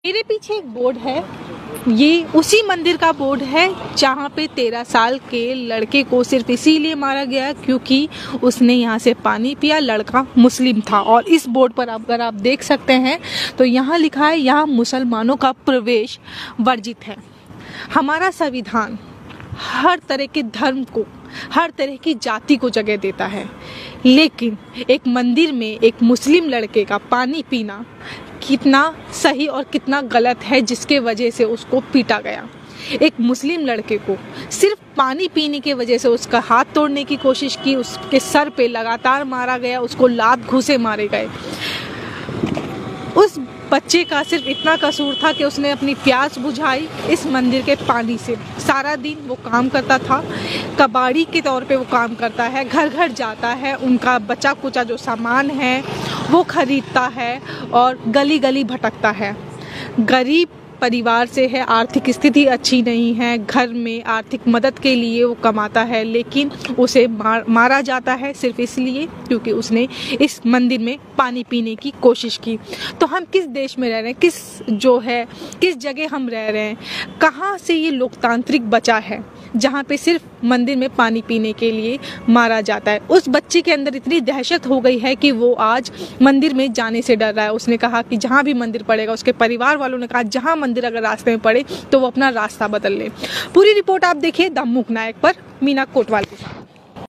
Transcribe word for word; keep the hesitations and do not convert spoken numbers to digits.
मेरे पीछे एक बोर्ड है, ये उसी मंदिर का बोर्ड है जहाँ पे तेरह साल के लड़के को सिर्फ इसीलिए मारा गया क्योंकि उसने यहाँ से पानी पिया। लड़का मुस्लिम था और इस बोर्ड पर अगर आप देख सकते हैं तो यहाँ लिखा है यहाँ मुसलमानों का प्रवेश वर्जित है। हमारा संविधान हर तरह के धर्म को, हर तरह की जाति को जगह देता है, लेकिन एक मंदिर में एक मुस्लिम लड़के का पानी पीना कितना सही और कितना गलत है जिसके वजह से उसको पीटा गया। एक मुस्लिम लड़के को सिर्फ पानी पीने की वजह से उसका हाथ तोड़ने की कोशिश की, उसके सर पे लगातार मारा गया, उसको लात घूंसे मारे गए। उस बच्चे का सिर्फ इतना कसूर था कि उसने अपनी प्यास बुझाई इस मंदिर के पानी से। सारा दिन वो काम करता था, कबाड़ी के तौर पे वो काम करता है, घर घर जाता है, उनका बचा कुचा जो सामान है वो खरीदता है और गली गली भटकता है। गरीब परिवार से है, आर्थिक स्थिति अच्छी नहीं है, घर में आर्थिक मदद के लिए वो कमाता है, लेकिन उसे मार, मारा जाता है सिर्फ इसलिए क्योंकि उसने इस मंदिर में पानी पीने की कोशिश की। तो हम किस देश में रह रहे हैं, किस जो है किस जगह हम रह रहे हैं, कहाँ से ये लोकतांत्रिक बचा है जहाँ पे सिर्फ मंदिर में पानी पीने के लिए मारा जाता है। उस बच्चे के अंदर इतनी दहशत हो गई है कि वो आज मंदिर में जाने से डर रहा है। उसने कहा कि जहाँ भी मंदिर पड़ेगा, उसके परिवार वालों ने कहा जहाँ मंदिर अगर रास्ते में पड़े तो वो अपना रास्ता बदल ले। पूरी रिपोर्ट आप देखिए द मूक नायक पर मीना कोटवाल के साथ।